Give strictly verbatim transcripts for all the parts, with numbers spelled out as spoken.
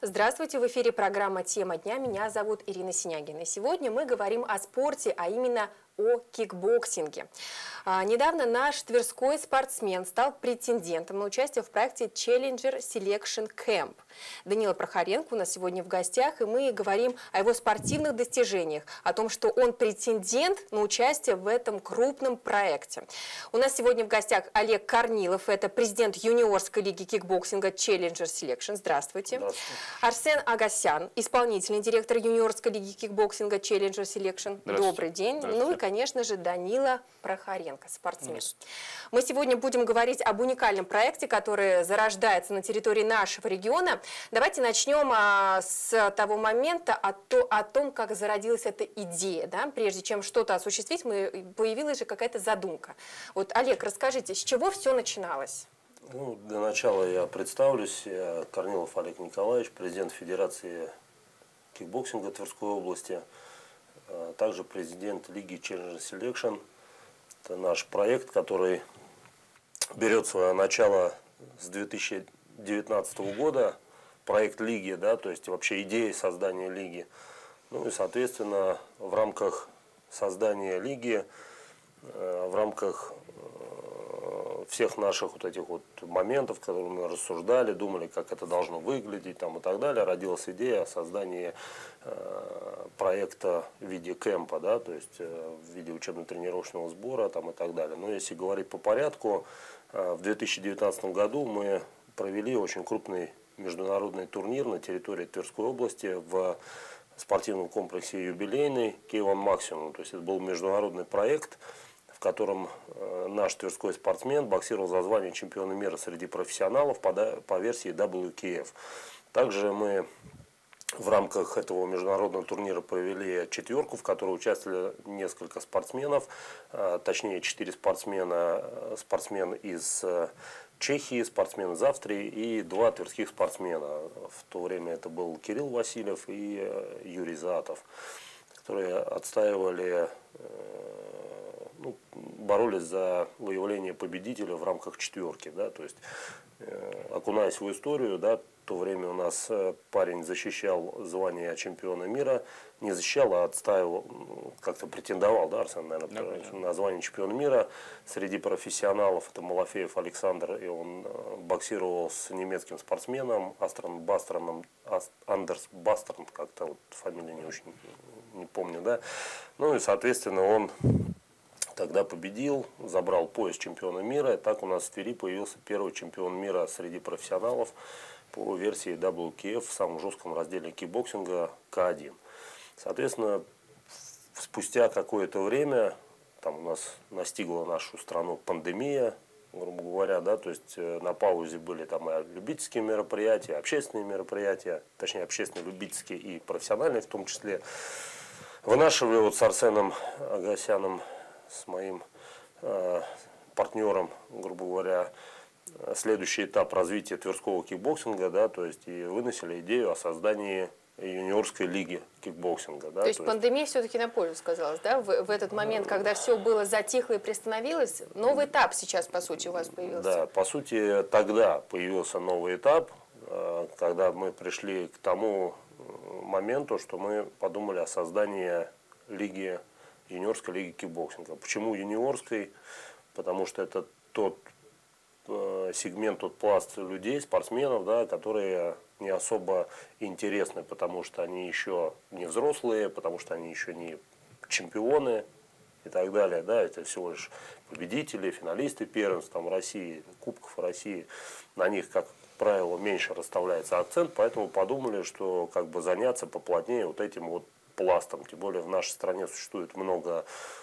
Здравствуйте, в эфире программа «Тема дня». Меня зовут Ирина Синягина. Сегодня мы говорим о спорте, а именно о кикбоксинге. А, недавно наш тверской спортсмен стал претендентом на участие в проекте Challenger Selection Camp. Данила Прохоренко у нас сегодня в гостях, и мы говорим о его спортивных достижениях, о том, что он претендент на участие в этом крупном проекте. У нас сегодня в гостях Олег Корнилов, это президент юниорской лиги кикбоксинга Challenger Selection. Здравствуйте. Здравствуйте. Арсен Агасян, исполнительный директор юниорской лиги кикбоксинга Challenger Selection. Добрый день. Ну и, конечно же, Данила Прохоренко, спортсмен. Мы сегодня будем говорить об уникальном проекте, который зарождается на территории нашего региона. Давайте начнем а, с того момента, о, то, о том, как зародилась эта идея. Да? Прежде чем что-то осуществить, мы, появилась же какая-то задумка. Вот, Олег, расскажите, с чего все начиналось? Ну, для начала я представлюсь. Я Корнилов Олег Николаевич, президент Федерации кикбоксинга Тверской области. Также президент лиги Challenger Selection. Это наш проект, который берет свое начало с две тысячи девятнадцатого года. Проект лиги, да, то есть вообще идея создания лиги. Ну и, соответственно, в рамках создания лиги, в рамках всех наших вот этих вот моментов, которые мы рассуждали, думали, как это должно выглядеть там, и так далее, родилась идея о создании э, проекта в виде кемпа, да, то есть э, в виде учебно-тренировочного сбора там, и так далее. Но если говорить по порядку, э, в две тысячи девятнадцатом году мы провели очень крупный международный турнир на территории Тверской области в спортивном комплексе «Юбилейный» кей один Максимум. То есть это был международный проект, в котором наш тверской спортсмен боксировал за звание чемпиона мира среди профессионалов по, по версии дабл ю кей эф. Также мы в рамках этого международного турнира провели четверку, в которой участвовали несколько спортсменов, точнее четыре спортсмена, спортсмен из Чехии, спортсмен из Австрии и два тверских спортсмена. В то время это был Кирилл Васильев и Юрий Заатов, которые отстаивали, ну, боролись за выявление победителя в рамках четверки, да, то есть э, окунаясь в историю, да, в то время у нас э, парень защищал звание чемпиона мира, не защищал, а отстаивал, как-то претендовал, да, Арсен, наверное, да, на звание чемпиона мира среди профессионалов. Это Малафеев Александр, и он э, боксировал с немецким спортсменом Астрон Бастерном, Андерс Бастерн, как-то вот фамилия не очень не помню, да, ну и соответственно он тогда победил, забрал пояс чемпиона мира. И так у нас в Твери появился первый чемпион мира среди профессионалов по версии дабл ю кей эф в самом жестком разделе кикбоксинга ка один. Соответственно, спустя какое-то время там у нас настигла нашу страну пандемия, грубо говоря, да, то есть на паузе были там и любительские мероприятия, общественные мероприятия, точнее общественные, любительские и профессиональные в том числе. Вынашивали вот с Арсеном Агасяном, с моим э, партнером, грубо говоря, следующий этап развития тверского кикбоксинга, да, то есть и выносили идею о создании юниорской лиги кикбоксинга. Да, то есть то пандемия есть... все-таки на пользу сказалась, да? В, в этот момент, когда все было затихло и приостановилось, новый этап сейчас, по сути, у вас появился. Да, по сути, тогда появился новый этап, когда мы пришли к тому моменту, что мы подумали о создании лиги, юниорской лиги кикбоксинга. Почему юниорской? Потому что это тот э, сегмент, тот пласт людей, спортсменов, да, которые не особо интересны, потому что они еще не взрослые, потому что они еще не чемпионы и так далее. Да, это всего лишь победители, финалисты первенств там, России, Кубков России. На них, как правило, меньше расставляется акцент, поэтому подумали, что как бы заняться поплотнее вот этим вот пластом. Тем более в нашей стране существует много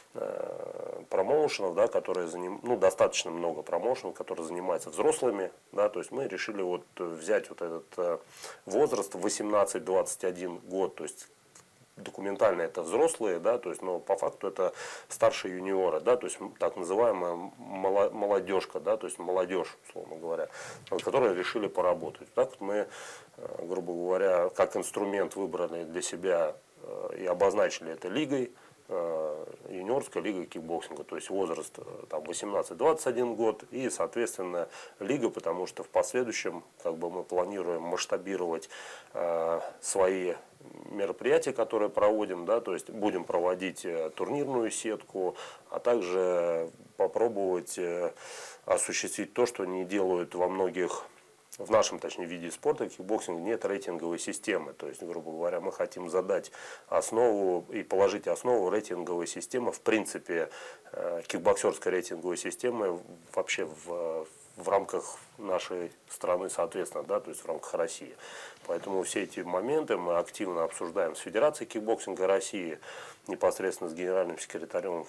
э, промоушенов, да, которые заним... ну, достаточно много промоушенов, которые занимаются взрослыми, да, то есть мы решили вот взять вот этот э, возраст восемнадцать-двадцать один год, то есть документально это взрослые, да, то есть, но по факту это старшие юниоры, да, то есть так называемая молодежка, да, то есть молодежь, условно говоря, над которой решили поработать. Так вот мы, грубо говоря, как инструмент выбранный для себя и обозначили это лигой, юниорская лига кикбоксинга, то есть возраст там восемнадцать двадцать один год и, соответственно, лига, потому что в последующем как бы мы планируем масштабировать э, свои мероприятия, которые проводим, да, то есть будем проводить турнирную сетку, а также попробовать э, осуществить то, что не делают во многих. В нашем, точнее, виде спорта, кикбоксинг, нет рейтинговой системы. То есть, грубо говоря, мы хотим задать основу и положить основу рейтинговой системы. В принципе, кикбоксерской рейтинговой системы вообще в, в рамках нашей страны, соответственно, да, то есть в рамках России. Поэтому все эти моменты мы активно обсуждаем с Федерацией кикбоксинга России, непосредственно с генеральным секретарем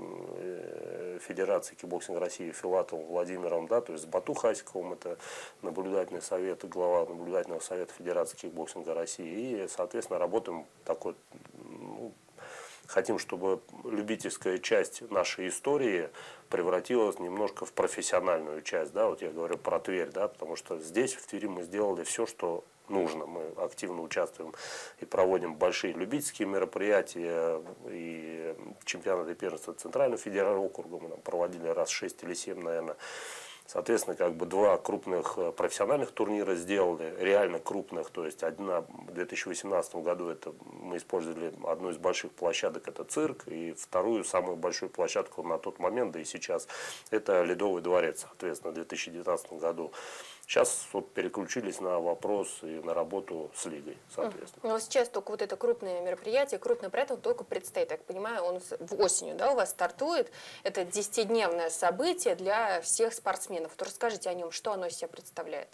Федерации кикбоксинга России Филатовым Владимиром, да, то есть с Бату Хасиковым, это наблюдательный совет, глава наблюдательного совета Федерации кикбоксинга России, и, соответственно, работаем такой, ну, хотим, чтобы любительская часть нашей истории превратилась немножко в профессиональную часть, да, вот я говорю про Тверь, да, потому что здесь, в Твери, мы сделали все, что нужно. Мы активно участвуем и проводим большие любительские мероприятия, и чемпионаты первенства Центрального федерального округа мы там проводили раз шесть или семь, наверное. Соответственно, как бы два крупных профессиональных турнира сделали, реально крупных, то есть одна в две тысячи восемнадцатом году это мы использовали одну из больших площадок, это цирк, и вторую, самую большую площадку на тот момент, да и сейчас, это Ледовый дворец, соответственно, в две тысячи девятнадцатом году. Сейчас вот переключились на вопрос и на работу с лигой, соответственно. Но сейчас только вот это крупное мероприятие, крупный проект только предстоит, я так понимаю, он в осенью, да, у вас стартует. Это десятидневное событие для всех спортсменов. Вот расскажите о нем, что оно из себя представляет.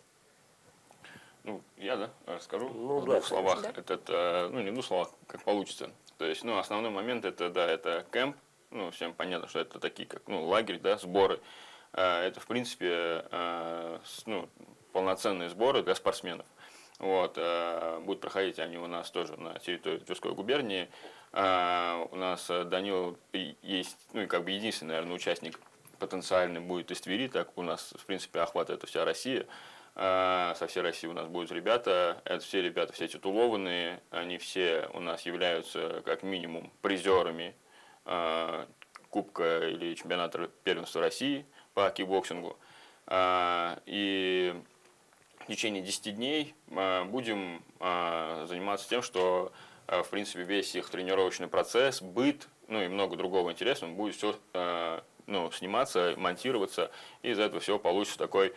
Ну, я, да, расскажу ну, в да, двух словах. Да? Это, ну, не в двух словах, как получится. То есть, ну, основной момент это, да, это кемп. Ну, всем понятно, что это такие, как, ну, лагерь, да, сборы. Это, в принципе, ну, полноценные сборы для спортсменов. Вот, будут проходить они у нас тоже на территории Тверской губернии. У нас Данил есть, ну, и как бы единственный, наверное, участник потенциальный будет из Твери, так у нас, в принципе, охват это вся Россия. Со всей России у нас будут ребята, это все ребята, все титулованные, они все у нас являются как минимум призерами Кубка или чемпионата первенства России по кикбоксингу. И в течение десяти дней будем заниматься тем, что, в принципе, весь их тренировочный процесс, быт, ну и много другого интересного будет все, ну, сниматься, монтироваться, и из этого всего получится такой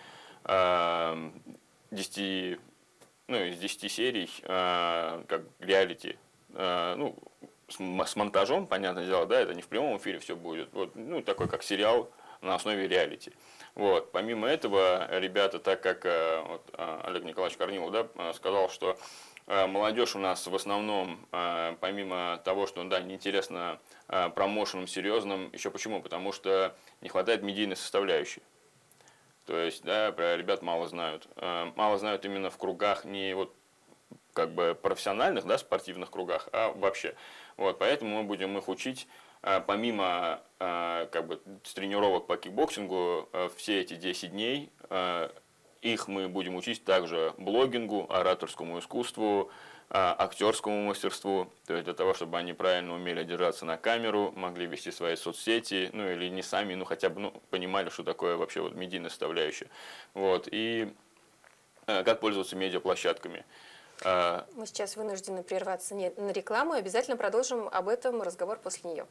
десяти, ну, из десяти серий, как реалити, ну, с монтажом, понятное дело, да, это не в прямом эфире все будет, вот, ну, такой как сериал на основе реалити. Вот. Помимо этого, ребята, так как вот, Олег Николаевич Корнилов, да, сказал, что молодежь у нас в основном, помимо того, что, да, неинтересно промоушеном серьезным, еще почему? Потому что не хватает медийной составляющей. То есть, да, про ребят мало знают. Мало знают именно в кругах не вот как бы профессиональных, да, спортивных кругах, а вообще. Вот, поэтому мы будем их учить, помимо как бы тренировок по кикбоксингу, все эти десять дней, их мы будем учить также блогингу, ораторскому искусству, актерскому мастерству, то есть для того, чтобы они правильно умели держаться на камеру, могли вести свои соцсети, ну или не сами, ну хотя бы, ну, понимали, что такое вообще вот медийная составляющая. Вот, и как пользоваться медиаплощадками. Мы сейчас вынуждены прерваться на рекламу и обязательно продолжим об этом разговор после нее.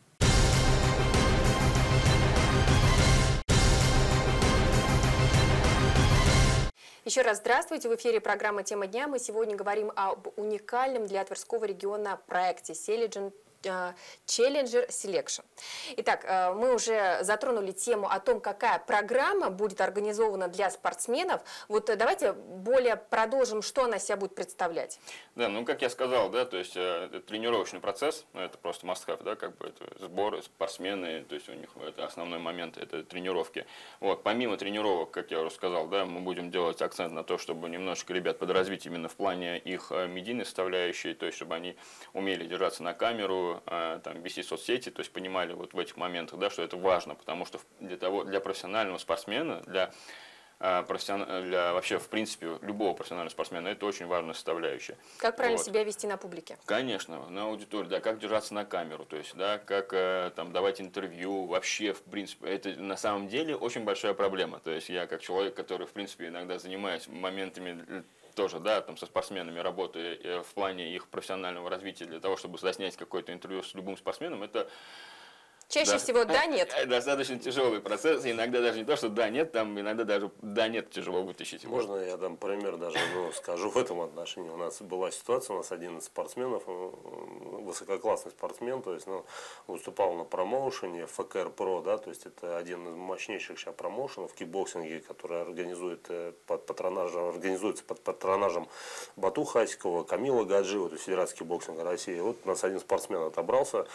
Еще раз здравствуйте. В эфире программа «Тема дня». Мы сегодня говорим об уникальном для Тверского региона проекте «Challenger Selection». Итак, мы уже затронули тему о том, какая программа будет организована для спортсменов. Вот давайте более продолжим, что она себя будет представлять. Да, ну как я сказал, да, то есть это тренировочный процесс, ну, это просто must-have, да, как бы это сборы, спортсмены, то есть у них это основной момент, это тренировки. Вот, помимо тренировок, как я уже сказал, да, мы будем делать акцент на то, чтобы немножечко ребят подразвить именно в плане их медийной составляющей, то есть чтобы они умели держаться на камеру, там, вести соцсети, то есть понимали вот в этих моментах, да, что это важно, потому что для того, для профессионального спортсмена, для профессион... для вообще, в принципе, любого профессионального спортсмена это очень важная составляющая. Как правильно Вот. себя вести на публике? Конечно, на аудитории, да, как держаться на камеру, то есть, да, как э, там давать интервью, вообще, в принципе, это на самом деле очень большая проблема. То есть я как человек, который, в принципе, иногда занимаюсь моментами тоже, да, там со спортсменами работаю э, в плане их профессионального развития для того, чтобы заснять какое-то интервью с любым спортсменом, это Чаще да. всего да, нет. Достаточно тяжелый процесс. Иногда даже не то, что да, нет, там иногда даже да, нет тяжело вытащить. Можно я дам пример даже, ну, скажу в этом отношении. У нас была ситуация, у нас один из спортсменов, высококлассный спортсмен, то есть, ну, выступал на промоушене эф ка эр про, да, то есть это один из мощнейших сейчас промоушенов в кикбоксинге, который организует под патронажем, организуется под патронажем Бату Хасикова, Камила Гаджиева, то есть Федерации кикбоксинга России. Вот у нас один спортсмен отобрался,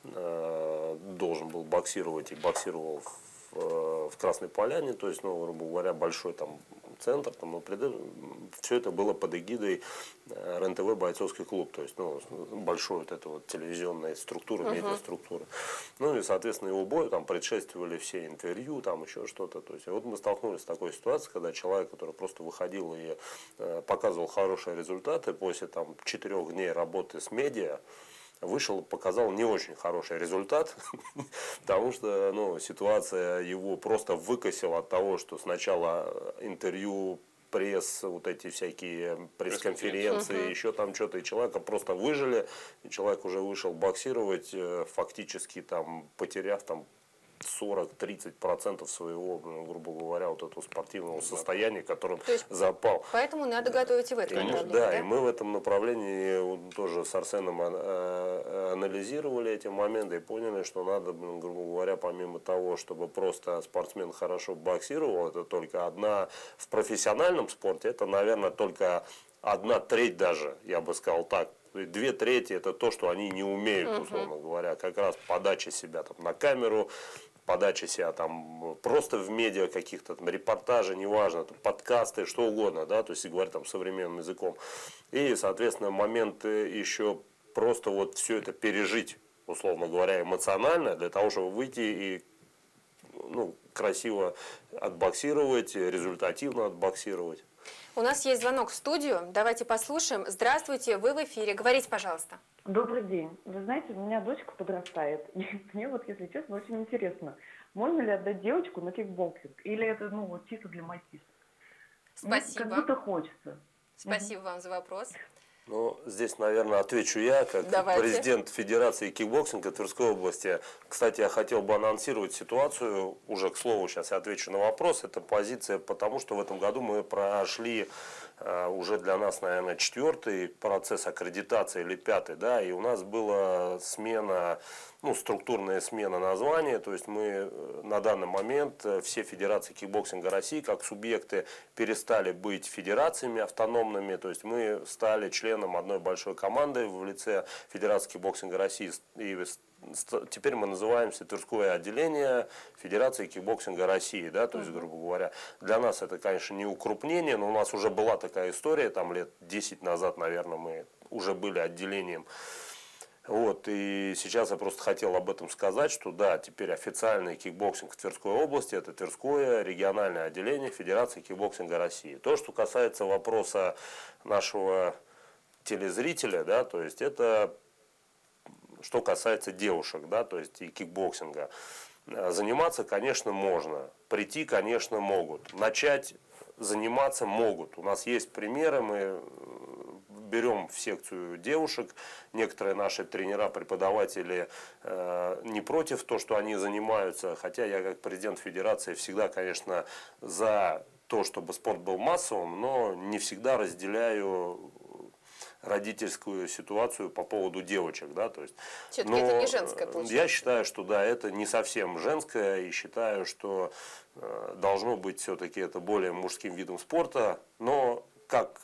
должен был боксировать и боксировал в, в Красной Поляне, то есть, ну, грубо говоря, большой там центр, там, ну, пред... все это было под эгидой эр эн тэ вэ бойцовский клуб, то есть, ну, большой вот эта вот телевизионная структура, uh-huh. медиаструктура. Ну и, соответственно, его бою там предшествовали все интервью, там еще что-то. То есть, вот мы столкнулись с такой ситуацией, когда человек, который просто выходил и э, показывал хорошие результаты после там четырех дней работы с медиа, вышел, показал не очень хороший результат, потому что, ну, ситуация его просто выкосила от того, что сначала интервью, пресс, вот эти всякие пресс-конференции, uh-huh. еще там что-то, и человека просто выжили, и человек уже вышел боксировать, фактически там потеряв там сорок-тридцать процентов своего, ну, грубо говоря, вот этого спортивного состояния, которым запал. Поэтому надо готовить и в этом Конечно, направлении. Да, да, и мы в этом направлении тоже с Арсеном анализировали эти моменты и поняли, что надо, грубо говоря, помимо того, чтобы просто спортсмен хорошо боксировал, это только одна в профессиональном спорте, это, наверное, только одна треть даже, я бы сказал так. Две трети это то, что они не умеют, условно uh-huh. говоря, как раз подача себя там на камеру, подача себя там просто в медиа каких-то там репортажей, неважно, там, подкасты, что угодно, да, то есть говорить там современным языком. И, соответственно, момент еще просто вот все это пережить, условно говоря, эмоционально, для того, чтобы выйти и, ну, красиво отбоксировать, результативно отбоксировать. У нас есть звонок в студию. Давайте послушаем. Здравствуйте, вы в эфире. Говорите, пожалуйста. Добрый день. Вы знаете, у меня дочка подрастает. И мне вот, если честно, очень интересно, можно ли отдать девочку на кикбоксинг? Или это, ну, вот чисто для мальчишек? Спасибо. Мне как будто хочется. Спасибо угу. вам за вопрос. Ну, здесь, наверное, отвечу я, как Давайте. президент Федерации кикбоксинга Тверской области. Кстати, я хотел бы анонсировать ситуацию, уже, к слову, сейчас я отвечу на вопрос. Это позиция, потому что в этом году мы прошли э, уже для нас, наверное, четвертый процесс аккредитации или пятый, да, и у нас была смена, ну, структурная смена названия, то есть мы на данный момент все федерации кикбоксинга России как субъекты перестали быть федерациями автономными, то есть мы стали членом одной большой команды в лице Федерации кикбоксинга России, и теперь мы называемся Тверское отделение Федерации кикбоксинга России, да, то есть, грубо говоря, для нас это, конечно, не укрупнение, но у нас уже была такая история, там лет десять назад, наверное, мы уже были отделением. Вот, и сейчас я просто хотел об этом сказать, что да, теперь официальный кикбоксинг в Тверской области – это Тверское региональное отделение Федерации кикбоксинга России. То, что касается вопроса нашего телезрителя, да, то есть это что касается девушек, да, то есть и кикбоксинга. Заниматься, конечно, можно, прийти, конечно, могут, начать заниматься могут. У нас есть примеры, мы берем в секцию девушек, некоторые наши тренера, преподаватели э, не против того, что они занимаются, хотя я как президент федерации всегда, конечно, за то, чтобы спорт был массовым, но не всегда разделяю родительскую ситуацию по поводу девочек, да, то есть. Все-таки это не женское, получается. Я считаю, что да, это не совсем женское, и считаю, что э, должно быть все-таки это более мужским видом спорта, но как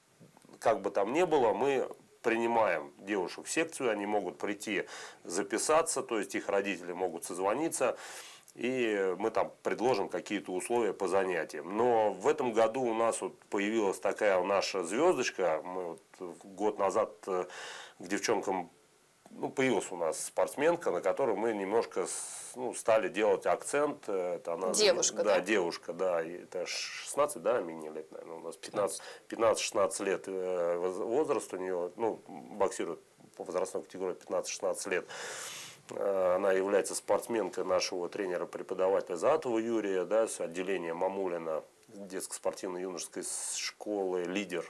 Как бы там ни было, мы принимаем девушек в секцию, они могут прийти записаться, то есть их родители могут созвониться, и мы там предложим какие-то условия по занятиям. Но в этом году у нас вот появилась такая наша звездочка, мы вот год назад к девчонкам ну, появилась у нас спортсменка, на которой мы немножко ну, стали делать акцент. Это она, девушка, да? Да, девушка, да. Это шестнадцать, да, Мине лет, наверное, у нас пятнадцать-шестнадцать лет возраст у нее, ну, боксирует по возрастной категории пятнадцать-шестнадцать лет. Она является спортсменкой нашего тренера-преподавателя Заатова Юрия, да, с отделения Мамулина, детско-спортивной юношеской школы, лидер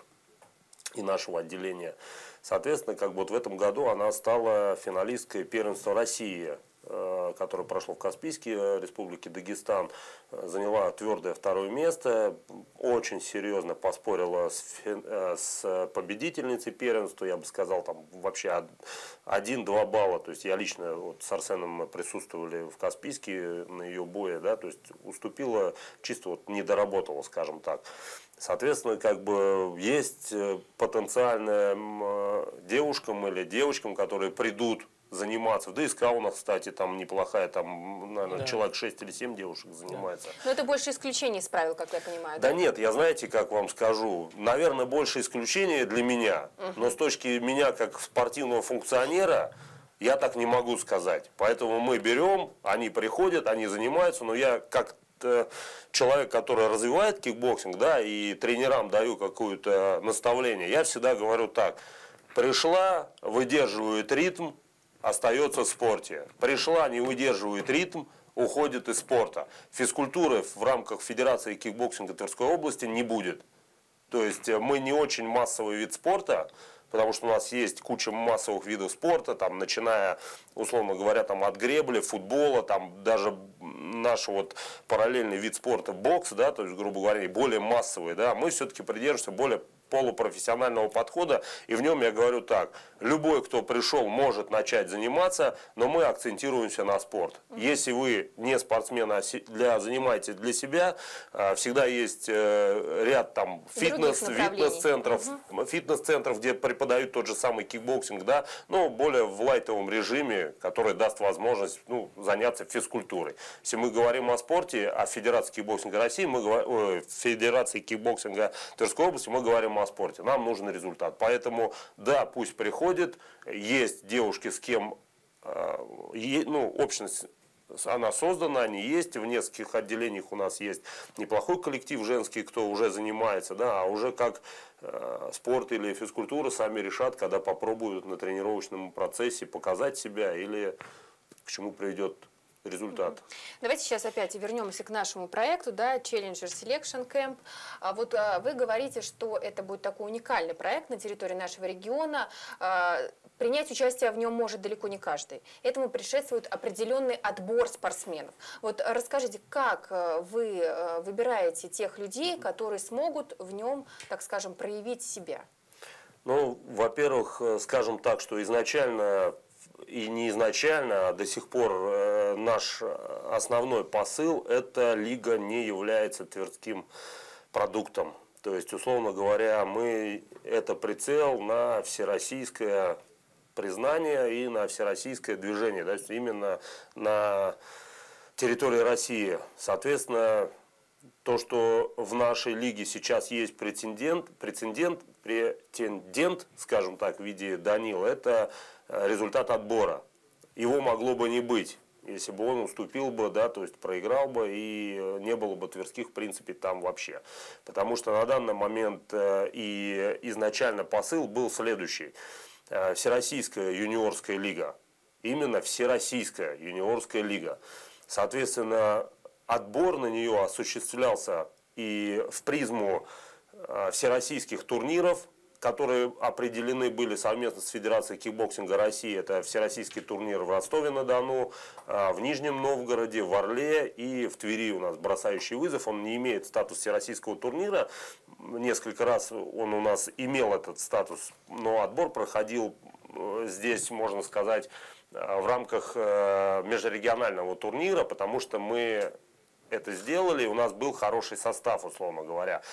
и нашего отделения. Соответственно, как бы вот в этом году она стала финалисткой первенства России, которое прошло в Каспийской республике Дагестан, заняла твердое второе место, очень серьезно поспорила с, с победительницей первенства, я бы сказал, там вообще один-два балла, то есть я лично вот с Арсеном мы присутствовали в Каспийске на ее бое, да, то есть уступила, чисто вот не доработала, скажем так. Соответственно, как бы есть потенциальным девушкам или девочкам, которые придут заниматься. В ДСК у нас, кстати, там неплохая, там, наверное, да. человек шесть или семь девушек занимается. Да. Но это больше исключение из правил, как я понимаю. Да, да нет, я знаете, как вам скажу, наверное, больше исключение для меня, uh-huh. но с точки меня как спортивного функционера, я так не могу сказать. Поэтому мы берем, они приходят, они занимаются, но я как человек, который развивает кикбоксинг, да, и тренерам даю какое-то наставление, я всегда говорю так: пришла, выдерживает ритм, остается в спорте. Пришла, не выдерживает ритм, уходит из спорта. Физкультуры в рамках Федерации кикбоксинга Тверской области не будет. То есть мы не очень массовый вид спорта, потому что у нас есть куча массовых видов спорта, там, начиная, условно говоря, там, от гребли, футбола, там, даже наш вот параллельный вид спорта бокс, да, то есть, грубо говоря, более массовый, да, мы все-таки придерживаемся более полупрофессионального подхода, и в нем я говорю так: любой, кто пришел, может начать заниматься, но мы акцентируемся на спорт. Uh-huh. Если вы не спортсмен, а для, занимаетесь для себя, всегда есть ряд там фитнес, фитнес-центров, uh-huh. фитнес-центров, где преподают тот же самый кикбоксинг, да, но более в лайтовом режиме, который даст возможность, ну, заняться физкультурой. Если мы говорим о спорте, о Федерации кикбоксинга России, мы говорим, о Федерации кикбоксинга Тверской области, мы говорим о спорте. Нам нужен результат. Поэтому, да, пусть приходит. Есть девушки, с кем ну, общность, она создана, они есть. В нескольких отделениях у нас есть неплохой коллектив женский, кто уже занимается. Да, а уже как спорт или физкультура сами решат, когда попробуют на тренировочном процессе показать себя или к чему приведет результат. Давайте сейчас опять вернемся к нашему проекту, да, Challenger Selection Camp. А вот а, вы говорите, что это будет такой уникальный проект на территории нашего региона. А, принять участие в нем может далеко не каждый. Этому предшествует определенный отбор спортсменов. Вот расскажите, как вы выбираете тех людей, которые смогут в нем, так скажем, проявить себя? Ну, во-первых, скажем так, что изначально и не изначально, а до сих пор э, наш основной посыл – это лига не является тверским продуктом. То есть, условно говоря, мы это прицел на всероссийское признание и на всероссийское движение, то есть именно на территории России. Соответственно, то, что в нашей лиге сейчас есть прецедент, прецедент, претендент, скажем так, в виде Данила, это результат отбора. Его могло бы не быть, если бы он уступил бы, да, то есть проиграл бы, и не было бы тверских, в принципе, там вообще. Потому что на данный момент и изначально посыл был следующий. Всероссийская юниорская лига. Именно Всероссийская юниорская лига. Соответственно, отбор на нее осуществлялся и в призму всероссийских турниров, которые определены были совместно с Федерацией кикбоксинга России. Это всероссийский турнир в Ростове-на-Дону, в Нижнем Новгороде, в Орле и в Твери у нас бросающий вызов. Он не имеет статус всероссийского турнира. Несколько раз он у нас имел этот статус, но отбор проходил здесь, можно сказать, в рамках межрегионального турнира, потому что мы это сделали, у нас был хороший состав, условно говоря.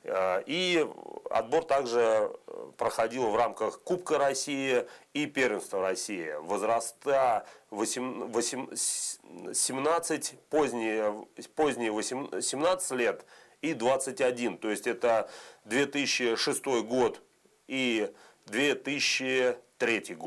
И отбор также проходил в рамках Кубка России и Первенства России. Возраста семнадцать, поздние, поздние семнадцать лет и двадцать один. То есть это две тысячи шестой год и две тысячи третий год.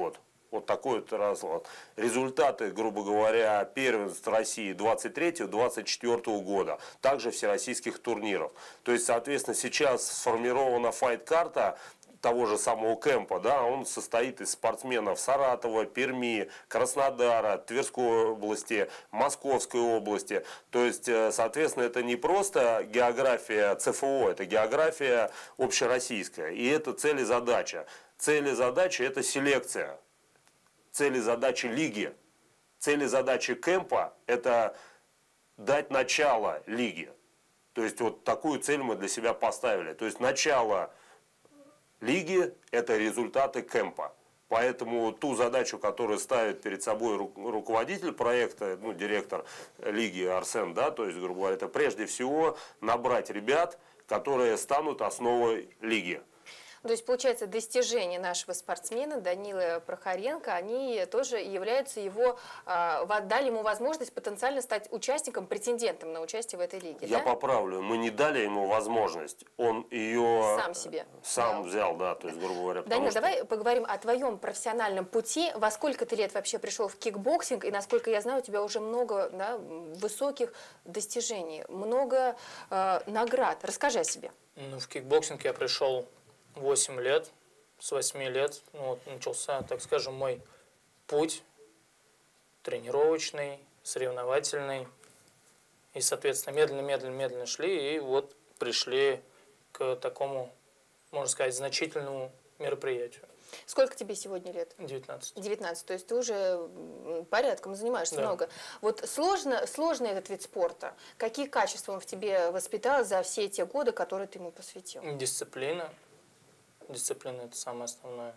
Вот такой вот разлад. Результаты, грубо говоря, первенств России двадцать третьего — двадцать четвёртого года. Также всероссийских турниров. То есть, соответственно, сейчас сформирована файт-карта того же самого кемпа, да, он состоит из спортсменов Саратова, Перми, Краснодара, Тверской области, Московской области. То есть, соответственно, это не просто география ЦФО, это география общероссийская. И это цель и задача. Цель и задача – это селекция. Цель и задача лиги. Цель и задача кемпа – это дать начало лиге. То есть, вот такую цель мы для себя поставили. То есть, начало лиги – это результаты кемпа. Поэтому ту задачу, которую ставит перед собой руководитель проекта, ну, директор лиги Арсен, да, то есть, грубо говоря, это прежде всего набрать ребят, которые станут основой лиги. То есть, получается, достижения нашего спортсмена Данилы Прохоренко, они тоже являются его, дали ему возможность потенциально стать участником, претендентом на участие в этой лиге. Я да? поправлю, мы не дали ему возможность, он ее сам себе сам взял, взял, да, то есть, грубо говоря. Данил, что... давай поговорим о твоем профессиональном пути. Во сколько ты лет вообще пришел в кикбоксинг? И, насколько я знаю, у тебя уже много, да, высоких достижений, много э, наград. Расскажи о себе. Ну, в кикбоксинг я пришел восемь лет, с восьми лет, ну, вот, начался, так скажем, мой путь тренировочный, соревновательный. И, соответственно, медленно-медленно-медленно шли, и вот пришли к такому, можно сказать, значительному мероприятию. Сколько тебе сегодня лет? девятнадцать. девятнадцать, то есть ты уже порядком занимаешься, да, много. Вот сложно, сложно этот вид спорта. Какие качества он в тебе воспитал за все те годы, которые ты ему посвятил? Дисциплина. Дисциплина – это самое основное.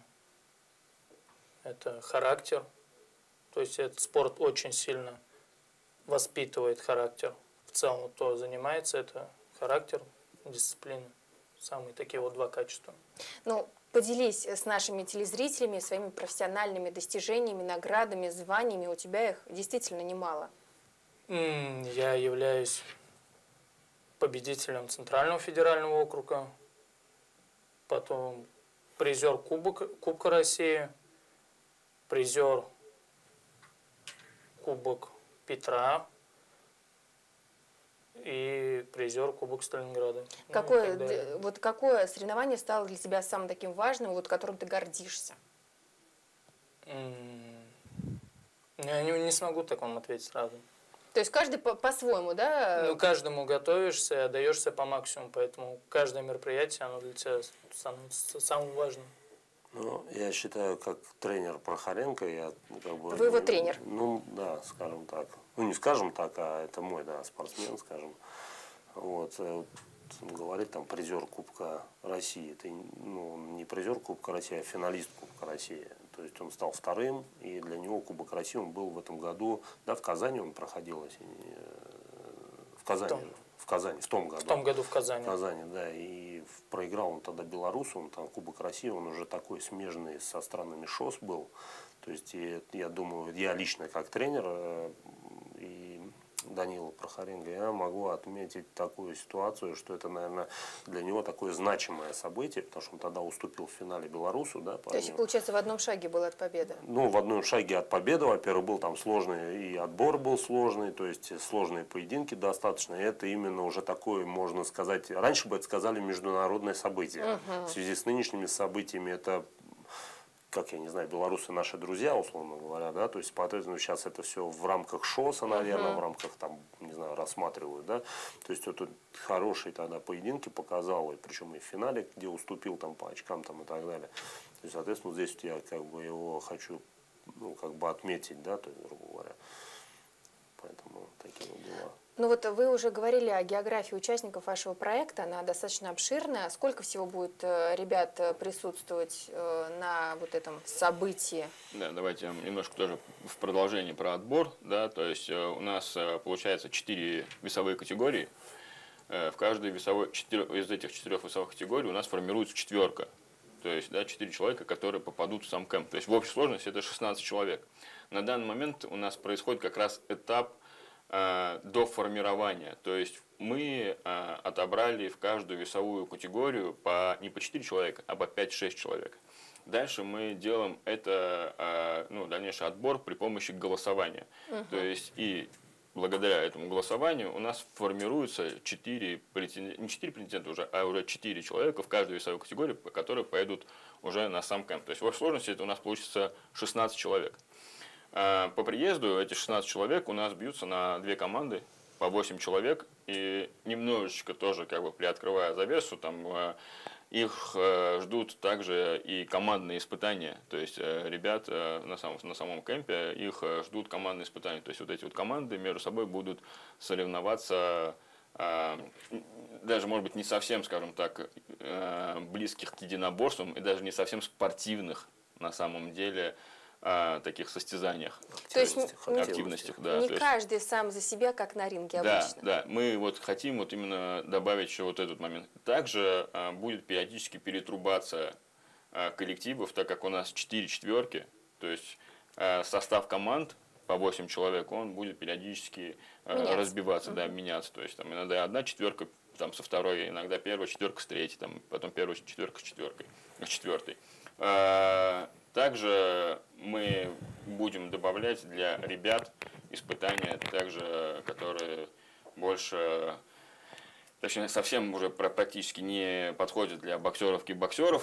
Это характер. То есть этот спорт очень сильно воспитывает характер. В целом, кто занимается, это характер, дисциплина. Самые такие вот два качества. Ну, поделись с нашими телезрителями своими профессиональными достижениями, наградами, званиями. У тебя их действительно немало. Я являюсь победителем Центрального федерального округа. Потом призер Кубок, Кубка России, призер Кубок Петра и призер Кубок Сталинграда. Какое, Ну, вот какое соревнование стало для тебя самым таким важным, вот, которым ты гордишься? Я не, не смогу так вам ответить сразу. То есть каждый по- по-своему, да? Ну, каждому готовишься и отдаешься по максимуму, поэтому каждое мероприятие, оно для тебя становится самым важным. Ну, я считаю, как тренер Прохоренко, я как бы... Вы его тренер? Ну, да, скажем так. Ну, не скажем так, а это мой, да, спортсмен, скажем. Вот. Вот он говорит, там, призер Кубка России. Это, ну, не призер Кубка России, а финалист Кубка России. То есть он стал вторым, и для него Кубок России он был в этом году, да, в Казани он проходил, если не, в Казани, том. в Казани, в том году. В том году в Казани. В Казани, да, и проиграл он тогда белорусу, он там Кубок России, он уже такой смежный со странами ШОС был. То есть и, я думаю, я лично как тренер э, и Данила Прохоренко, я могу отметить такую ситуацию, что это, наверное, для него такое значимое событие, потому что он тогда уступил в финале белорусу. Да, То есть, получается, в одном шаге был от победы? Ну, в одном шаге от победы, во-первых, был там сложный, и отбор был сложный, то есть сложные поединки достаточно. И это именно уже такое, можно сказать, раньше бы это сказали международное событие. Угу. В связи с нынешними событиями это, как я не знаю, белорусы наши друзья, условно говоря, да, то есть, соответственно, сейчас это все в рамках ШОСа, наверное, uh-huh. в рамках, там, не знаю, рассматривают, да, то есть, вот хорошие тогда поединки показал, и причем и в финале, где уступил там по очкам там и так далее, то есть, соответственно, здесь я как бы его хочу, ну, как бы отметить, да, то есть, грубо говоря, поэтому такие вот дела. Ну вот вы уже говорили о географии участников вашего проекта, она достаточно обширная. Сколько всего будет ребят присутствовать на вот этом событии? Да, давайте немножко тоже в продолжении про отбор. Да, то есть у нас получается четыре весовые категории. В каждой весовой, четыре, из этих четырех весовых категорий у нас формируется четверка. То есть, да, четыре человека, которые попадут в сам кэмп. То есть в общей сложности это шестнадцать человек. На данный момент у нас происходит как раз этап до формирования. То есть мы отобрали в каждую весовую категорию по, не по четыре человека, а по пять-шесть человек. дальше мы делаем это, ну, дальнейший отбор при помощи голосования. Uh-huh. То есть и благодаря этому голосованию у нас формируются четыре претендента, не четыре претендента уже, а уже четыре человека в каждой весовой категории, которые пойдут уже на сам кэмп. То есть в общей сложности это у нас получится шестнадцать человек. По приезду эти шестнадцать человек у нас бьются на две команды по восемь человек, и немножечко тоже, как бы приоткрывая завесу, там их ждут также и командные испытания. То есть ребят на самом, на самом кемпе, их ждут командные испытания. То есть вот эти вот команды между собой будут соревноваться, даже, может быть, не совсем, скажем так, близких к единоборствам и даже не совсем спортивных на самом деле таких состязаниях, то есть активностях. Да, не то есть, каждый сам за себя, как на ринге да, обычно. Да, мы вот хотим вот именно добавить еще вот этот момент. Также а, будет периодически перетрубаться а, коллективов, так как у нас четыре четверки, то есть а, состав команд по восемь человек, он будет периодически а, разбиваться, uh-huh. да, меняться. То есть там иногда одна четверка там, со второй, иногда первая четверка с третьей, там, потом первая четверка с четверкой, с четвертой. А, Также мы будем добавлять для ребят испытания, также, которые больше, точнее, совсем уже практически не подходят для боксеров-кикбоксеров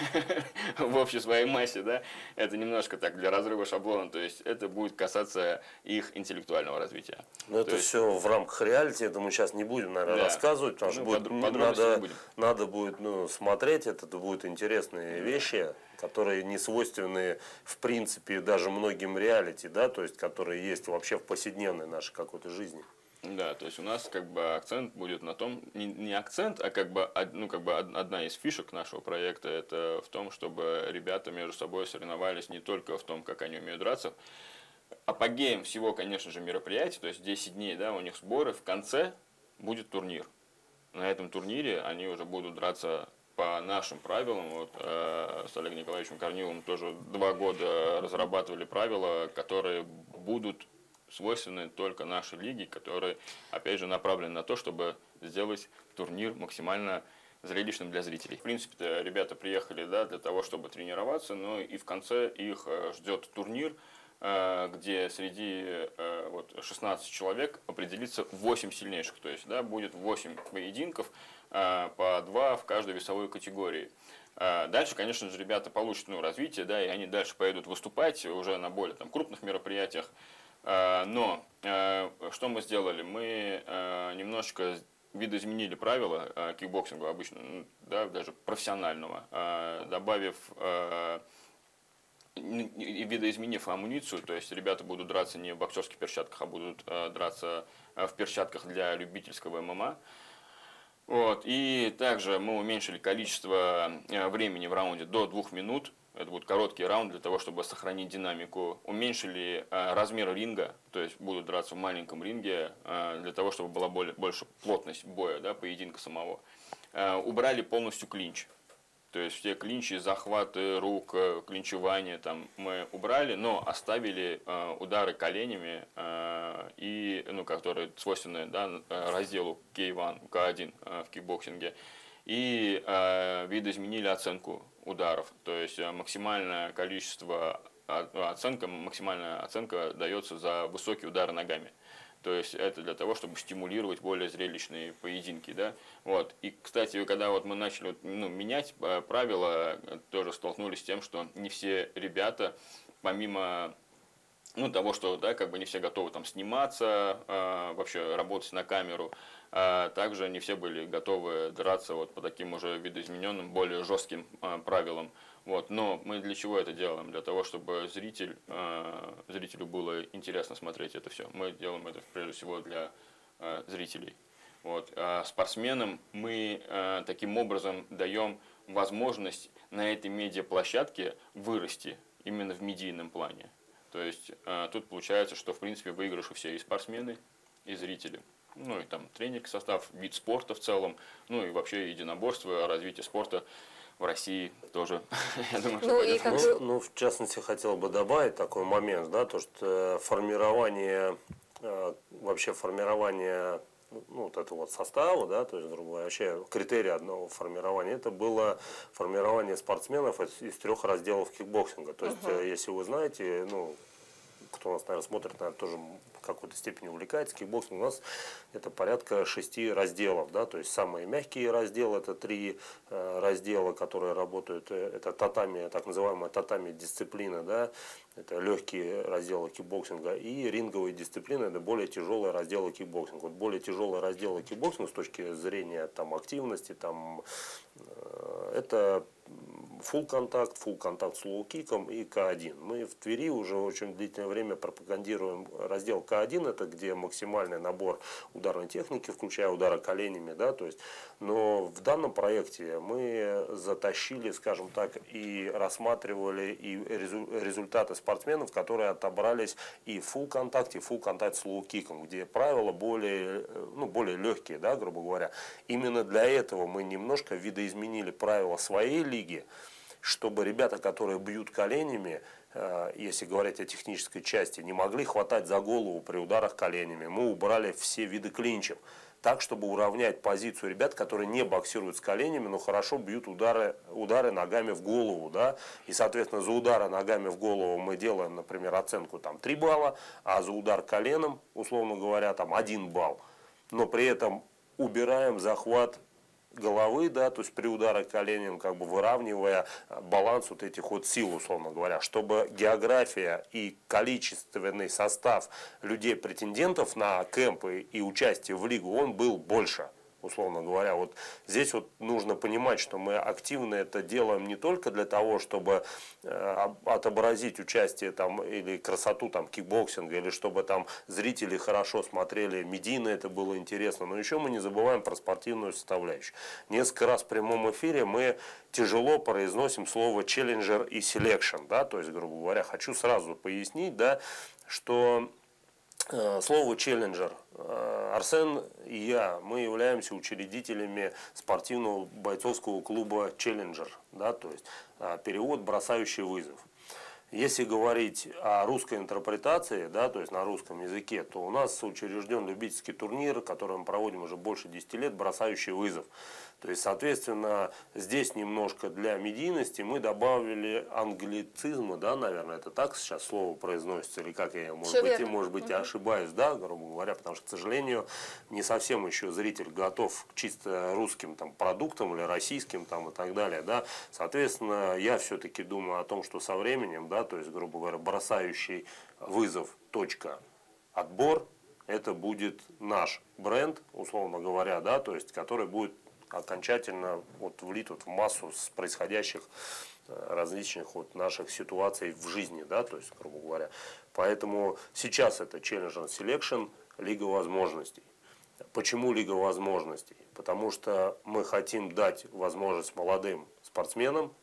в общей своей массе, да, это немножко так для разрыва шаблона, то есть это будет касаться их интеллектуального развития. Но это есть... все в рамках реалити, это мы сейчас не будем, наверное, да. рассказывать, потому что ну, будет, под, надо, надо будет ну, смотреть, это, это будут интересные вещи, которые не свойственны, в принципе, даже многим реалити, да, то есть, которые есть вообще в повседневной нашей какой-то жизни. Да, то есть у нас как бы акцент будет на том, не, не акцент, а как бы, ну, как бы одна из фишек нашего проекта, это в том, чтобы ребята между собой соревновались не только в том, как они умеют драться. Апогеем всего, конечно же, мероприятия, то есть десять дней, да, у них сборы, в конце будет турнир. На этом турнире они уже будут драться по нашим правилам. Вот, э, с Олегом Николаевичем Корниловым тоже два года разрабатывали правила, которые будут свойственны только нашей лиге, которые, опять же, направлены на то, чтобы сделать турнир максимально зрелищным для зрителей. В принципе-то ребята приехали, да, для того, чтобы тренироваться, но и в конце их ждет турнир, где среди вот, шестнадцати человек определится восемь сильнейших. То есть, да, будет восемь поединков, по два в каждой весовой категории. Дальше, конечно же, ребята получат ну, развитие, да, и они дальше поедут выступать уже на более там, крупных мероприятиях. Но что мы сделали? Мы немножко видоизменили правила кикбоксинга обычно, да, даже профессионального, добавив и видоизменив амуницию, то есть ребята будут драться не в боксерских перчатках, а будут драться в перчатках для любительского эм эм а. Вот. И также мы уменьшили количество времени в раунде до двух минут. Это будет короткий раунд для того, чтобы сохранить динамику. Уменьшили э, размер ринга, то есть будут драться в маленьком ринге, э, для того, чтобы была более, больше плотность боя, да, поединка самого. Э, убрали полностью клинч. То есть все клинчи, захваты рук, клинчевание там мы убрали, но оставили э, удары коленями, э, и, ну, которые свойственны, да, разделу кей один, ка один э, в кикбоксинге. И э, видоизменили оценку ударов. То есть максимальное количество, оценка, максимальная оценка дается за высокие удары ногами. То есть это для того, чтобы стимулировать более зрелищные поединки. Да? Вот. И, кстати, когда вот мы начали ну, менять правила, тоже столкнулись с тем, что не все ребята, помимо ну, того, что да, как бы не все готовы там, сниматься, э, вообще работать на камеру, а также не все были готовы драться вот по таким уже видоизмененным, более жестким э, правилам. Вот. Но мы для чего это делаем? Для того, чтобы зритель, э, зрителю было интересно смотреть это все. Мы делаем это прежде всего для э, зрителей. Вот. А спортсменам мы э, таким образом даем возможность на этой медиаплощадке вырасти именно в медийном плане. То есть э, тут получается, что в принципе выигрыши все и спортсмены, и зрители. Ну и там тренерский состав, вид спорта в целом, ну и вообще единоборство, развитие спорта в России тоже. Я думаю, что ну, и как ну, ну, в частности, хотел бы добавить такой момент, да, то, что формирование, вообще формирование ну, вот этого вот состава, да, то есть, грубо говоря, вообще критерий одного формирования, это было формирование спортсменов из, из трех разделов кикбоксинга. То есть, uh-huh. если вы знаете, ну, кто нас, наверное, смотрит, наверное, тоже в какой-то степени увлекается кикбоксингом, у нас это порядка шести разделов, да, то есть самые мягкие разделы, это три э, раздела, которые работают, это татами, так называемая татами дисциплина, да, это легкие разделы кикбоксинга, и ринговые дисциплины, это более тяжелые разделы кикбоксинга. Вот более тяжелые разделы кикбоксинга с точки зрения там активности, там, э, это full контакт, full контакт с лоу-киком и ка один. Мы в Твери уже очень длительное время пропагандируем раздел ка один, это где максимальный набор ударной техники, включая удары коленями, да, то есть, но в данном проекте мы затащили, скажем так, и рассматривали и результаты спортсменов, которые отобрались и в full контакте, и full контакт с лоу-киком, где правила более, ну, более легкие, да, грубо говоря. Именно для этого мы немножко видоизменили правила своей лиги, чтобы ребята, которые бьют коленями, если говорить о технической части, не могли хватать за голову при ударах коленями. Мы убрали все виды клинчев, так, чтобы уравнять позицию ребят, которые не боксируют с коленями, но хорошо бьют удары, удары ногами в голову. Да? И, соответственно, за удары ногами в голову мы делаем, например, оценку там, три балла, а за удар коленом, условно говоря, там, один балл. Но при этом убираем захват головы, да, то есть при ударе коленем, как бы выравнивая баланс вот этих вот сил, условно говоря, чтобы география и количественный состав людей-претендентов на кемпы и участие в лигу, он был больше. Условно говоря, вот здесь вот нужно понимать, что мы активно это делаем не только для того, чтобы э, отобразить участие там или красоту там кикбоксинга, или чтобы там зрители хорошо смотрели медийно, это было интересно, но еще мы не забываем про спортивную составляющую. Несколько раз в прямом эфире мы тяжело произносим слово челленджер и селекшн, да, то есть, грубо говоря, хочу сразу пояснить, да, что слово челленджер, Арсен и я, мы являемся учредителями спортивного бойцовского клуба Челленджер, да, то есть перевод бросающий вызов. Если говорить о русской интерпретации, да, то есть на русском языке, то у нас учрежден любительский турнир, который мы проводим уже больше десяти лет, бросающий вызов. То есть, соответственно, здесь немножко для медийности мы добавили англицизмы, да, наверное, это так сейчас слово произносится, или как я, может быть, и, может быть, я ошибаюсь, да, грубо говоря, потому что, к сожалению, не совсем еще зритель готов к чисто русским там продуктам или российским там и так далее, да. Соответственно, я все-таки думаю о том, что со временем, да, то есть, грубо говоря, бросающий вызов, точка, отбор, это будет наш бренд, условно говоря, да, то есть, который будет окончательно вот влит вот в массу с происходящих различных вот наших ситуаций в жизни, да, то есть, грубо говоря. Поэтому сейчас это Challenge and Selection, Лига возможностей. Почему Лига возможностей? Потому что мы хотим дать возможность молодым спортсменам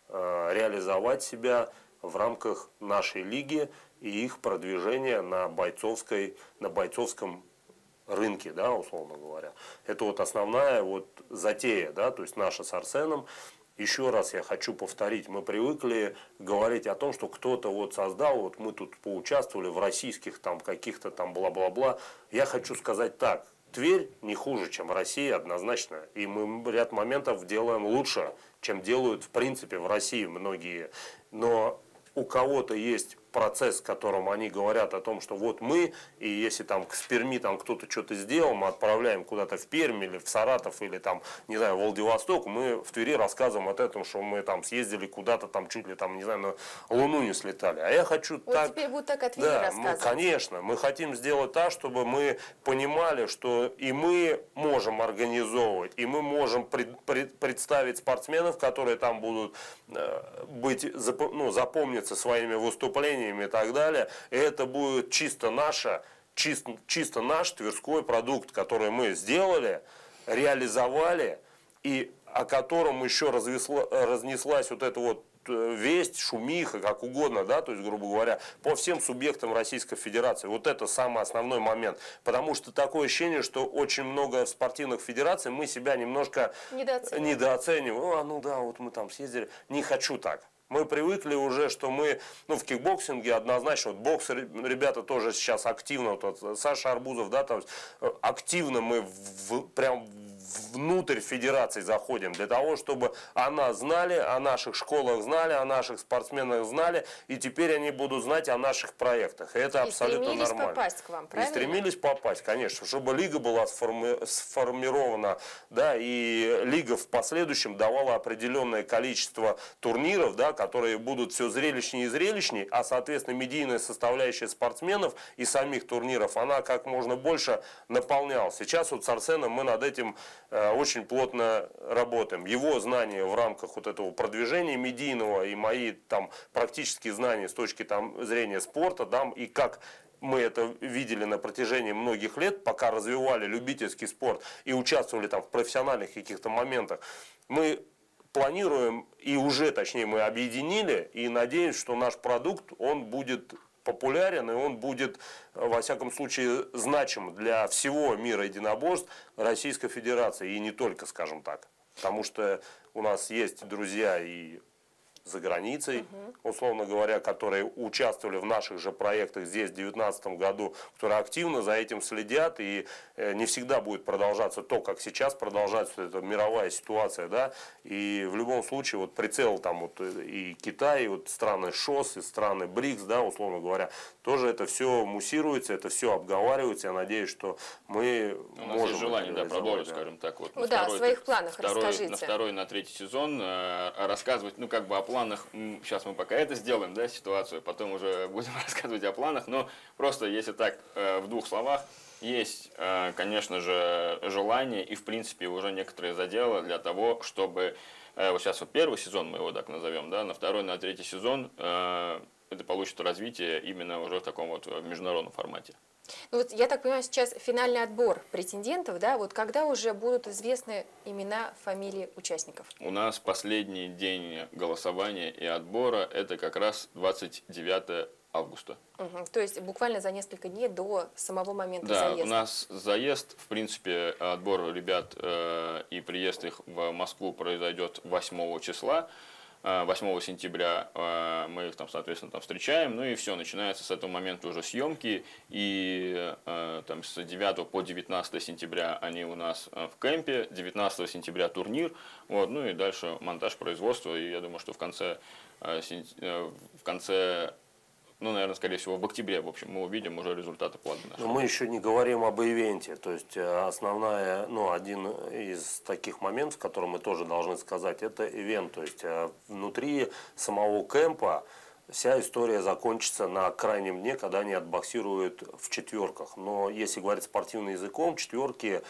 э, реализовать себя в рамках нашей лиги и их продвижения на бойцовской, на бойцовском рынке, да, условно говоря. Это вот основная вот затея, да, то есть наша с Арсеном. Еще раз я хочу повторить, мы привыкли говорить о том, что кто-то вот создал, вот мы тут поучаствовали в российских там каких-то там бла-бла-бла. Я хочу сказать так, Тверь не хуже, чем Россия, однозначно. И мы ряд моментов делаем лучше, чем делают в принципе в России многие. Но у кого-то есть процесс, в котором они говорят о том, что вот мы, и если там к Перми там кто-то что-то сделал, мы отправляем куда-то в Пермь или в Саратов или там, не знаю, в Владивосток, мы в Твери рассказываем о том, что мы там съездили куда-то там чуть ли там, не знаю, на Луну не слетали. А я хочу вот так... теперь будут так от Твери да, рассказывать. Мы, конечно, мы хотим сделать так, чтобы мы понимали, что и мы можем организовывать, и мы можем пред, пред, представить спортсменов, которые там будут э, быть, зап, ну, запомниться своими выступлениями и так далее. И это будет чисто наша, чисто, чисто наш тверской продукт, который мы сделали, реализовали, и о котором еще развесла, разнеслась вот эта вот весть, шумиха, как угодно, да, то есть, грубо говоря, по всем субъектам Российской Федерации. Вот это самый основной момент. Потому что такое ощущение, что очень много спортивных федераций мы себя немножко недооцениваем. недооцениваем. А, ну да, вот мы там съездили. Не хочу так. Мы привыкли уже, что мы, ну, в кикбоксинге однозначно, вот бокс, ребята тоже сейчас активно, вот, Саша Арбузов, да, там активно мы в, прям внутрь федерации заходим, для того, чтобы о нас знали, о наших школах знали, о наших спортсменах знали, и теперь они будут знать о наших проектах. И это и абсолютно нормально. стремились попасть к вам, правильно? И стремились попасть, конечно, чтобы лига была сформи сформирована, да, и лига в последующем давала определенное количество турниров, да, которые будут все зрелищнее и зрелищнее, а, соответственно, медийная составляющая спортсменов и самих турниров, она как можно больше наполнялась. Сейчас вот с Арсеном мы над этим очень плотно работаем. Его знания в рамках вот этого продвижения медийного и мои там практические знания с точки там зрения спорта, да, и как мы это видели на протяжении многих лет, пока развивали любительский спорт и участвовали там в профессиональных каких-то моментах, мы планируем и уже, точнее, мы объединили и надеемся, что наш продукт, он будет популярен, и он будет, во всяком случае, значим для всего мира единоборств Российской Федерации, и не только, скажем так. Потому что у нас есть друзья и за границей, условно говоря, которые участвовали в наших же проектах здесь в две тысячи девятнадцатом году, которые активно за этим следят, и не всегда будет продолжаться то, как сейчас продолжается эта мировая ситуация, да, и в любом случае вот прицел там вот и Китай, и вот страны ШОС, и страны БРИКС, да, условно говоря, тоже это все муссируется, это все обговаривается, я надеюсь, что мы у нас можем есть желание, да, продолжить, да. скажем так, вот. Ну да, о своих планах второй, расскажите. На второй, на третий сезон э, рассказывать, ну как бы о планах, сейчас мы пока это сделаем, да, ситуацию, потом уже будем рассказывать о планах, но просто если так э, в двух словах, есть, э, конечно же, желание и в принципе уже некоторые заделы для того, чтобы э, вот сейчас вот первый сезон, мы его так назовем, да, на второй, на третий сезон э, это получит развитие именно уже в таком вот в международном формате. Ну вот, я так понимаю, сейчас финальный отбор претендентов, да, вот когда уже будут известны имена, фамилии участников? У нас последний день голосования и отбора, это как раз двадцать девятое августа. Угу. То есть буквально за несколько дней до самого момента Да, заезда. у нас заезд, в принципе, отбор ребят э, и приезд их в Москву произойдет восьмого числа. восьмого сентября мы их там, соответственно, там встречаем, ну и все, начинается с этого момента уже съемки, и там с девятого по девятнадцатое сентября они у нас в кемпе, девятнадцатого сентября турнир, вот, ну и дальше монтаж, производство, и я думаю, что в конце, в конце, ну, наверное, скорее всего, в октябре, в общем, мы увидим уже результаты плана нашего. Но мы еще не говорим об ивенте, то есть основная, ну, один из таких моментов, который мы тоже должны сказать, это ивент, то есть внутри самого кемпа вся история закончится на крайнем дне, когда они отбоксируют в четверках. Но если говорить спортивным языком, четверки,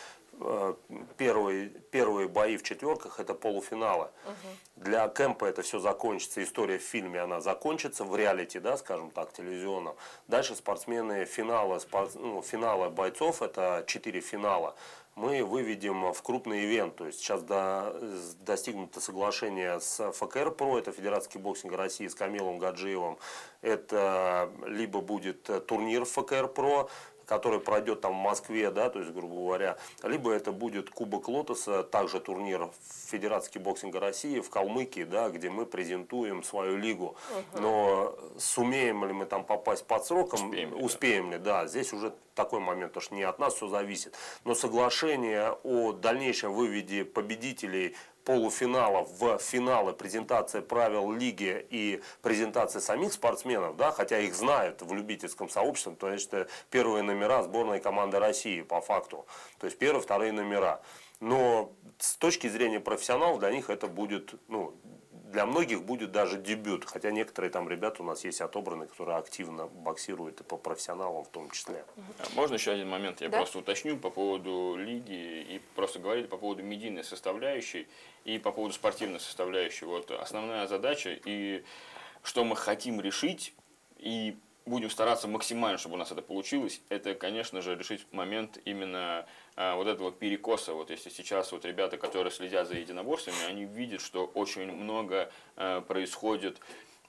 первые, первые бои в четверках это полуфиналы. Угу. Для кемпа это все закончится, история в фильме она закончится, в реалити, да, скажем так, телевизионном. Дальше спортсмены финала, спорт, ну, финала бойцов, это четыре финала, мы выведем в крупный ивент. То есть сейчас до, достигнуто соглашение с эф ка эр про, это Федерация кикбоксинга России, с Камилом Гаджиевым. Это либо будет турнир эф ка эр про, который пройдет там в Москве, да, то есть, грубо говоря, либо это будет Кубок Лотоса, также турнир Федерации кикбоксинга России в Калмыкии, да, где мы презентуем свою лигу. Угу. Но сумеем ли мы там попасть под сроком, успеем, успеем ли, да, здесь уже такой момент, потому что не от нас все зависит. Но соглашение о дальнейшем выведе победителей полуфинала в финалы, презентация правил лиги и презентация самих спортсменов, да, хотя их знают в любительском сообществе, то есть первые номера сборной команды России по факту, то есть первые, вторые номера. Но с точки зрения профессионалов для них это будет, ну, для многих будет даже дебют, хотя некоторые там ребята у нас есть отобраны, которые активно боксируют и по профессионалам в том числе. Можно еще один момент? Я да? просто уточню по поводу лиги и просто говорили по поводу медийной составляющей и по поводу спортивной составляющей. Вот основная задача и что мы хотим решить и будем стараться максимально, чтобы у нас это получилось, это, конечно же, решить момент именно а, вот этого перекоса. Вот если сейчас вот ребята, которые следят за единоборствами, они видят, что очень много а, происходит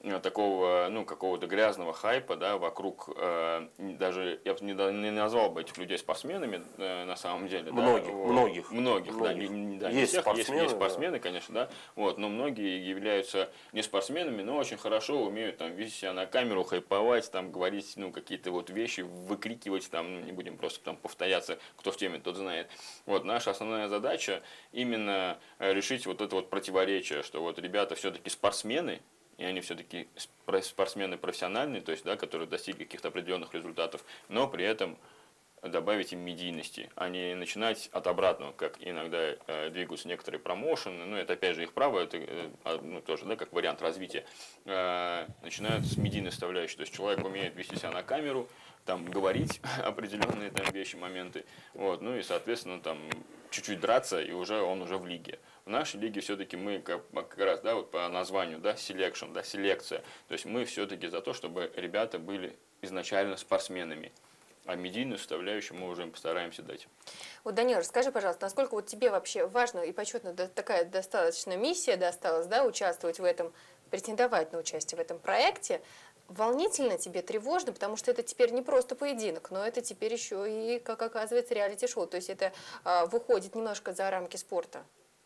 э, такого, ну, какого-то грязного хайпа, да, вокруг, э, даже, я бы не, да- не назвал бы этих людей спортсменами, э, на самом деле. Многих, да, вот. многих. Многих, да, Многих. не, не- да, не Есть всех, есть, спортсмены, есть да. спортсмены, конечно, да, вот, но многие являются не спортсменами, но очень хорошо умеют там вести себя на камеру, хайповать, там, говорить, ну, какие-то вот вещи, выкрикивать, там, ну, не будем просто там повторяться, кто в теме, тот знает. Вот, наша основная задача именно э, решить вот это вот противоречие, что вот ребята все-таки спортсмены, и они все-таки спортсмены профессиональные, то есть, да, которые достигли каких-то определенных результатов, но при этом добавить им медийности, а не начинать от обратного, как иногда э, двигаются некоторые промоушены, ну это опять же их право, это э, ну, тоже, да, как вариант развития, э, начинают с медийной составляющей, то есть человек умеет вести себя на камеру, там говорить определенные там вещи, моменты, вот, ну и соответственно там чуть-чуть драться, и уже он уже в лиге. В нашей лиге все-таки мы как, как раз, да, вот по названию, да, selection, да, селекция, то есть мы все-таки за то, чтобы ребята были изначально спортсменами. А медийную составляющую мы уже постараемся дать. Вот, Данил, расскажи, пожалуйста, насколько вот тебе вообще важно и почетно да, такая достаточно миссия досталась, да, участвовать в этом, претендовать на участие в этом проекте. Волнительно тебе, тревожно, потому что это теперь не просто поединок, но это теперь еще и, как оказывается, реалити-шоу. То есть это а, выходит немножко за рамки спорта.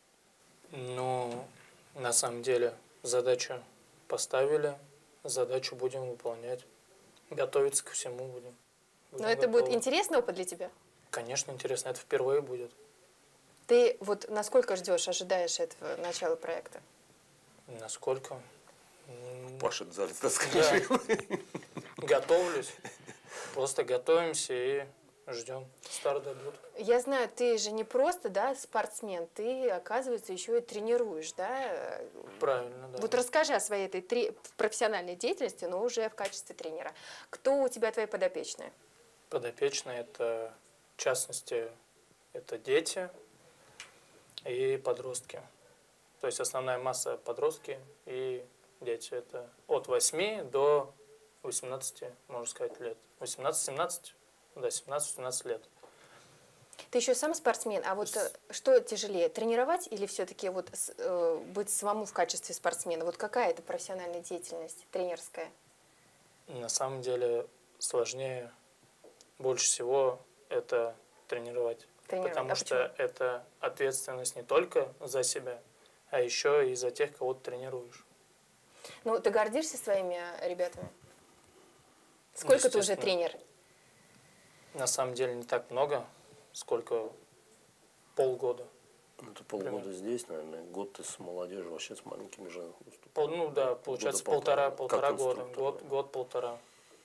Ну, на самом деле, задачу поставили, задачу будем выполнять. Готовиться ко всему будем. Но Будем это готовы. будет интересный опыт для тебя? Конечно, интересно. Это впервые будет. Ты вот насколько ждешь, ожидаешь этого начала проекта? Насколько? М, Паша, за это скажи. Да. Готовлюсь. Просто готовимся и ждем. Старт дадут. Я знаю, ты же не просто, да, спортсмен, ты, оказывается, еще и тренируешь, да? Правильно, да. Вот расскажи о своей этой тре- профессиональной деятельности, но уже в качестве тренера. Кто у тебя твои подопечные? Подопечные, это, в частности, это дети и подростки. То есть основная масса подростки и дети. Это от восьми до восемнадцати, можно сказать, лет. восемнадцать-семнадцать, да, семнадцать-семнадцать лет. Ты еще сам спортсмен, а вот э, что тяжелее, тренировать или все-таки вот с- э, быть самому в качестве спортсмена? Вот какая это профессиональная деятельность тренерская? На самом деле сложнее, больше всего это тренировать. Тренировать. Потому А что это ответственность не только за себя, а еще и за тех, кого ты тренируешь. Ну, ты гордишься своими э, ребятами? Сколько ты уже Естественно. тренер? На самом деле не так много, сколько полгода. Ну, ты полгода здесь, наверное, год ты с молодежью, вообще с маленькими же выступал. Пол, ну да, получается Года полтора. полтора, полтора Как года, инструктор, год, да. год-полтора.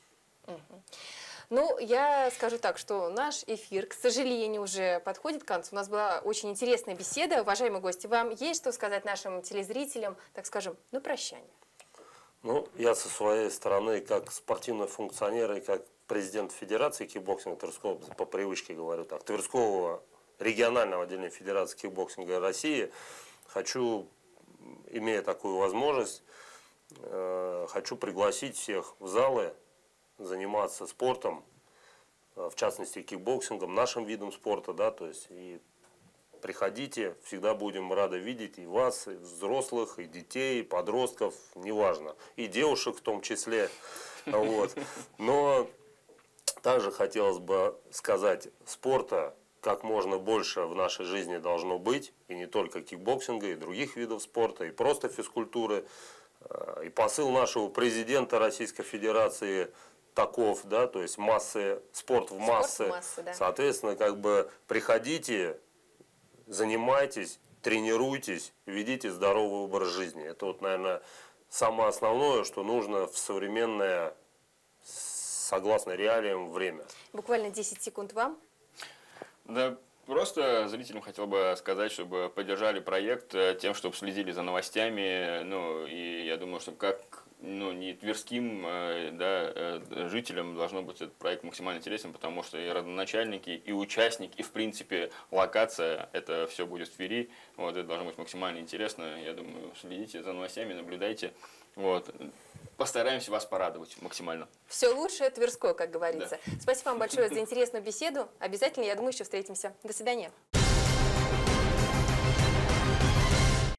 Ну, я скажу так, что наш эфир, к сожалению, уже подходит к концу. У нас была очень интересная беседа. Уважаемые гости, вам есть что сказать нашим телезрителям, так скажем, на прощание? Ну, я со своей стороны, как спортивный функционер и как президент Федерации кикбоксинга Тверской области, по привычке говорю так, Тверского регионального отделения Федерации кикбоксинга России, хочу, имея такую возможность, э, хочу пригласить всех в залы заниматься спортом, в частности кикбоксингом, нашим видом спорта, да, то есть и приходите, всегда будем рады видеть и вас, и взрослых, и детей, и подростков, неважно, и девушек в том числе, вот. Но также хотелось бы сказать, спорта как можно больше в нашей жизни должно быть, и не только кикбоксинга, и других видов спорта, и просто физкультуры. И посыл нашего президента Российской Федерации таков, да, то есть массы, спорт в массы. Спорт в массы, да. Соответственно, как бы приходите, занимайтесь, тренируйтесь, ведите здоровый образ жизни. Это вот, наверное, самое основное, что нужно в современное, согласно реалиям, время. Буквально десять секунд вам. Да, просто зрителям хотел бы сказать, чтобы поддержали проект э, тем, чтобы следили за новостями, ну, и я думаю, что как, ну, не тверским, э, да, э, жителям должно быть этот проект максимально интересен, потому что и родоначальники, и участник, и, в принципе, локация, это все будет в Твери, вот, это должно быть максимально интересно, я думаю, следите за новостями, наблюдайте, вот. Постараемся вас порадовать максимально. Все лучшее Тверское, как говорится. Да. Спасибо вам большое за интересную беседу. Обязательно, я думаю, еще встретимся. До свидания.